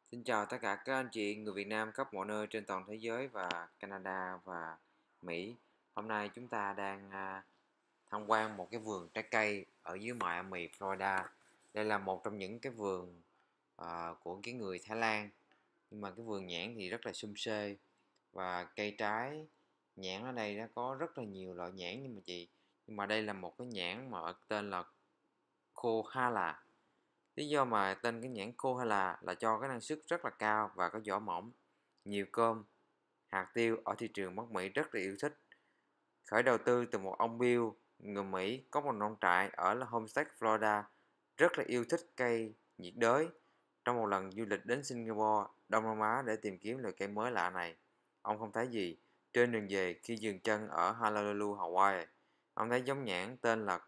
Xin chào tất cả các anh chị người Việt Nam khắp mọi nơi trên toàn thế giới và Canada và Mỹ. Hôm nay chúng ta đang tham quan một cái vườn trái cây ở dưới Miami, Florida. Đây là một trong những cái vườn của cái người Thái Lan. Nhưng mà cái vườn nhãn thì rất là sum xê và cây trái nhãn ở đây nó có rất là nhiều loại nhãn nhưng mà chị. Nhưng mà đây là một cái nhãn mà tên là Kohala. Lý do mà tên cái nhãn Kohala là cho cái năng suất rất là cao và có vỏ mỏng, nhiều cơm, hạt tiêu ở thị trường Bắc Mỹ rất là yêu thích. Khởi đầu tư từ một ông Bill, người Mỹ có một nông trại ở Homestead, Florida, rất là yêu thích cây nhiệt đới. Trong một lần du lịch đến Singapore, Đông Nam Á để tìm kiếm loại cây mới lạ này, ông không thấy gì. Trên đường về khi dừng chân ở Honolulu, Hawaii, ông thấy giống nhãn tên là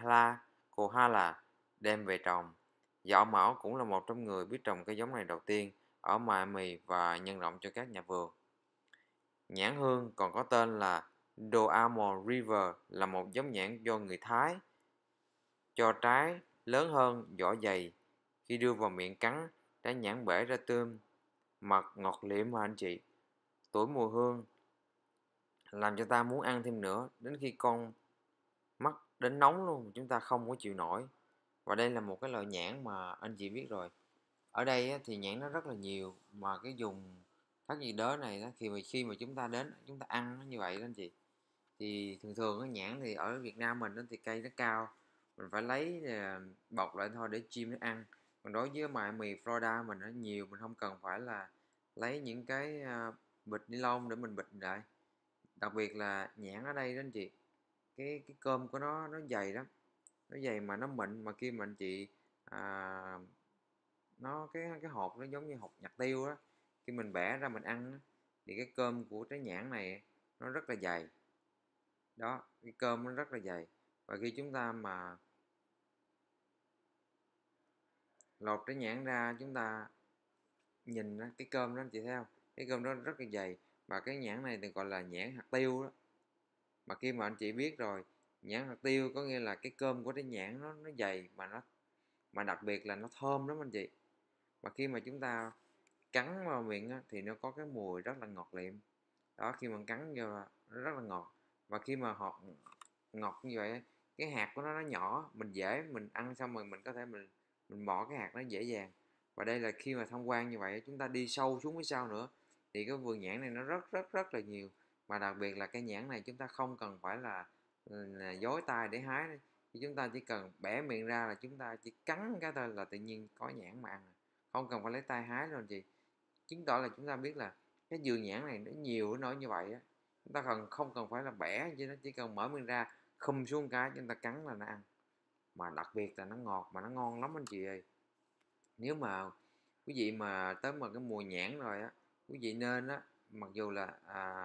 Kohala đem về trồng. Dạo Mão cũng là một trong người biết trồng cây giống này đầu tiên ở Miami và nhân rộng cho các nhà vườn. Nhãn hương còn có tên là Doamo River là một giống nhãn do người Thái, cho trái lớn hơn, vỏ dày. Khi đưa vào miệng cắn, trái nhãn bể ra tươm, mật ngọt liệm mà anh chị. Tuổi mùi hương làm cho ta muốn ăn thêm nữa, đến khi con mắt đến nóng luôn, chúng ta không có chịu nổi. Và đây là một cái loại nhãn mà anh chị biết rồi. Ở đây á, thì nhãn nó rất là nhiều mà cái vùng thác nhiệt đới này á, khi mà chúng ta đến chúng ta ăn nó như vậy đó anh chị, thì thường thường cái nhãn thì ở Việt Nam mình đó, thì cây nó cao, mình phải lấy bọc lại thôi để chim nó ăn. Còn đối với mì Florida mình nó nhiều, mình không cần phải là lấy những cái bịch ni lông để mình bịt lại. Đặc biệt là nhãn ở đây đó anh chị, cái cơm của nó dày lắm, nó dày mà nó mịn, mà khi mà anh chị à, nó cái hột nó giống như hột nhặt tiêu á, khi mình bẻ ra mình ăn á, thì cái cơm của trái nhãn này nó rất là dày. Đó, cái cơm nó rất là dày, và khi chúng ta mà lột trái nhãn ra, chúng ta nhìn cái cơm đó chị thấy không, cái cơm đó rất là dày, và cái nhãn này thì gọi là nhãn hạt tiêu đó. Mà khi mà anh chị biết rồi, nhãn hạt tiêu có nghĩa là cái cơm của trái nhãn nó dày mà đặc biệt là nó thơm lắm anh chị. Mà khi mà chúng ta cắn vào miệng á, thì nó có cái mùi rất là ngọt liệm. Đó, khi mà cắn vô là nó rất là ngọt, và khi mà họ ngọt như vậy, cái hạt của nó nhỏ, mình dễ mình ăn xong rồi mình có thể mình bỏ cái hạt nó dễ dàng. Và đây là khi mà tham quan như vậy, chúng ta đi sâu xuống phía sau nữa thì cái vườn nhãn này nó rất rất rất là nhiều. Mà đặc biệt là cái nhãn này chúng ta không cần phải là dối tay để hái nữa. Thì chúng ta chỉ cần bẻ miệng ra là chúng ta chỉ cắn cái thôi là tự nhiên có nhãn mà ăn, không cần phải lấy tay hái luôn chị. Chứng tỏ là chúng ta biết là cái vườn nhãn này nó nhiều đến nỗi như vậy á, chúng ta không cần phải là bẻ chứ, nó chỉ cần mở miệng ra khum xuống cái chúng ta cắn là nó ăn. Mà đặc biệt là nó ngọt mà nó ngon lắm anh chị ơi. Nếu mà quý vị mà tới mà cái mùa nhãn rồi á, quý vị nên á, mặc dù là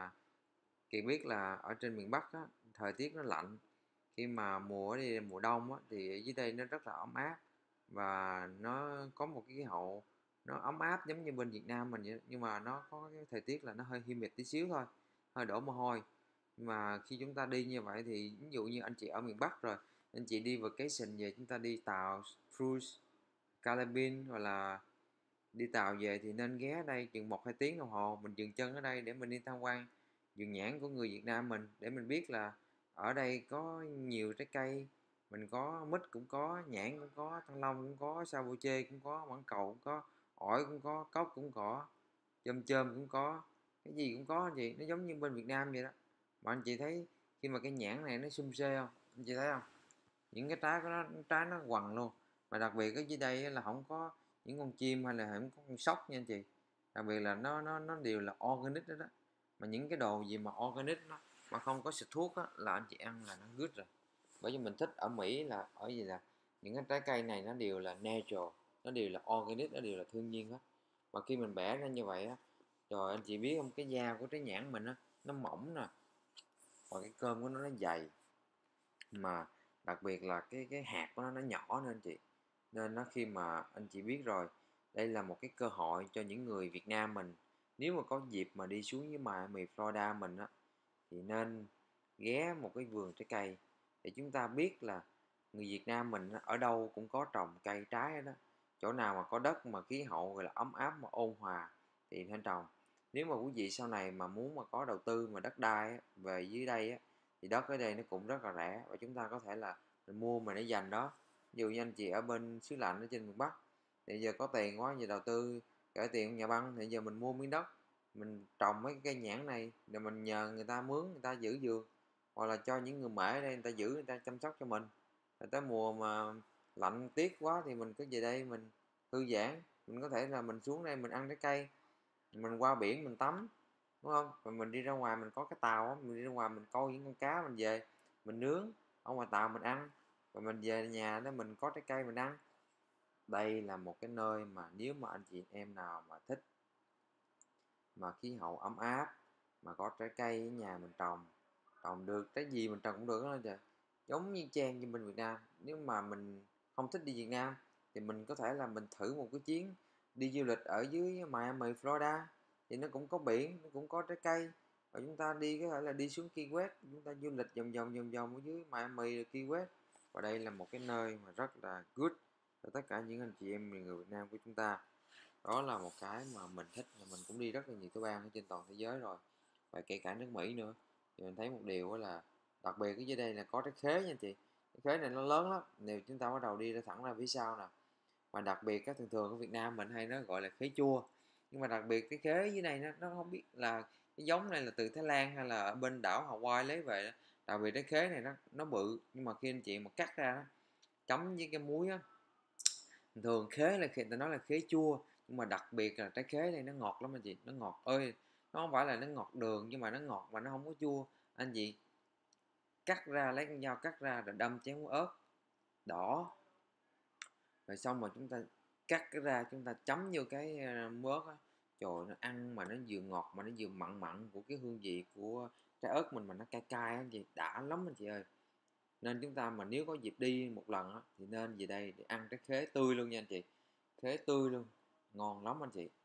Kiệt biết là ở trên miền Bắc á, thời tiết nó lạnh, khi mà mùa đông á, thì ở dưới đây nó rất là ấm áp, và nó có một cái khí hậu nó ấm áp giống như bên Việt Nam mình vậy. Nhưng mà nó có cái thời tiết là nó hơi humid tí xíu thôi, hơi đổ mồ hôi. Nhưng mà khi chúng ta đi như vậy thì ví dụ như anh chị ở miền Bắc rồi, anh chị đi vacation về, chúng ta đi tàu cruise Caribbean hoặc là đi tàu về thì nên ghé đây chừng 1-2 tiếng đồng hồ, mình dừng chân ở đây để mình đi tham quan vườn nhãn của người Việt Nam mình, để mình biết là ở đây có nhiều trái cây. Mình có mít cũng có, nhãn cũng có, thanh long cũng có, sao bô chê cũng có, mãng cầu cũng có, ổi cũng có, cóc cũng có, chôm chôm cũng có, cái gì cũng có anh chị, nó giống như bên Việt Nam vậy đó. Mà anh chị thấy khi mà cái nhãn này nó sum xê không, anh chị thấy không, những cái trái của nó, trái nó quằn luôn. Mà đặc biệt ở dưới đây là không có những con chim hay là không có con sóc nha anh chị. Đặc biệt là nó đều là organic đó, đó. Mà những cái đồ gì mà organic nó mà không có xịt thuốc á, là anh chị ăn là nó good rồi. Bởi vì mình thích ở Mỹ là ở gì là những cái trái cây này nó đều là natural, nó đều là organic, nó đều là thiên nhiên hết. Mà khi mình bẻ ra như vậy á, rồi anh chị biết không, cái da của trái nhãn mình á nó mỏng nè, và cái cơm của nó dày, mà đặc biệt là cái hạt của nó nhỏ nữa anh chị. Nên nó khi mà anh chị biết rồi, đây là một cái cơ hội cho những người Việt Nam mình, nếu mà có dịp mà đi xuống với Miami Florida mình á, thì nên ghé một cái vườn trái cây để chúng ta biết là người Việt Nam mình ở đâu cũng có trồng cây trái đó. chỗ nào mà có đất mà khí hậu gọi là ấm áp mà ôn hòa thì nên trồng. Nếu mà quý vị sau này mà muốn mà có đầu tư mà đất đai về dưới đây thì đất ở đây nó cũng rất là rẻ, và chúng ta có thể là mình mua mà để dành đó. Ví dụ như anh chị ở bên xứ lạnh ở trên miền Bắc thì giờ có tiền quá, giờ đầu tư cải tiền nhà băng, thì giờ mình mua miếng đất mình trồng mấy cái cây nhãn này, rồi mình nhờ người ta mướn, người ta giữ vườn, hoặc là cho những người mẹ ở đây người ta giữ, người ta chăm sóc cho mình. Rồi tới mùa mà lạnh tiếc quá thì mình cứ về đây mình thư giãn, mình có thể là mình xuống đây mình ăn trái cây, mình qua biển mình tắm, đúng không? Rồi mình đi ra ngoài mình có cái tàu á, mình đi ra ngoài mình câu những con cá mình về mình nướng ở ngoài tàu mình ăn, rồi mình về nhà đó mình có trái cây mình ăn. Đây là một cái nơi mà nếu mà anh chị em nào mà thích mà khí hậu ấm áp, mà có trái cây ở nhà mình trồng được, trái gì mình trồng cũng được đó trời. Giống như trang như bên Việt Nam, nếu mà mình không thích đi Việt Nam thì mình có thể là mình thử một cái chuyến đi du lịch ở dưới Miami, Florida, thì nó cũng có biển, nó cũng có trái cây. Rồi chúng ta đi có thể là đi xuống Key West, chúng ta du lịch vòng vòng ở dưới Miami, Key West. Và đây là một cái nơi mà rất là good cho tất cả những anh chị em người Việt Nam của chúng ta. Đó là một cái mà mình thích, là mình cũng đi rất là nhiều tiểu bang ở trên toàn thế giới rồi, và kể cả nước Mỹ nữa. Thì mình thấy một điều là đặc biệt ở dưới đây là có trái khế nha anh chị. Cái khế này nó lớn lắm, nếu chúng ta bắt đầu đi ra thẳng ra phía sau nè. Và đặc biệt các thường thường ở Việt Nam mình hay nó gọi là khế chua, nhưng mà đặc biệt cái khế dưới này nó không biết là cái giống này là từ Thái Lan hay là ở bên đảo Hawaii lấy về đó. Đặc biệt cái khế này nó bự, nhưng mà khi anh chị mà cắt ra đó, chấm với cái muối á, thường khế là khi ta nói là khế chua, nhưng mà đặc biệt là trái khế này nó ngọt lắm anh chị, nó ngọt ơi, nó không phải là nó ngọt đường, nhưng mà nó ngọt mà nó không có chua. Anh chị cắt ra, lấy con dao cắt ra rồi đâm chén ớt đỏ, rồi xong rồi chúng ta cắt cái ra, chúng ta chấm vô cái ớt á, trời, nó ăn mà nó vừa ngọt mà nó vừa mặn mặn của cái hương vị của trái ớt mình, mà nó cay cay anh chị, đã lắm anh chị ơi. Nên chúng ta mà nếu có dịp đi một lần á, thì nên về đây để ăn trái khế tươi luôn nha anh chị. Khế tươi luôn, ngon lắm anh chị.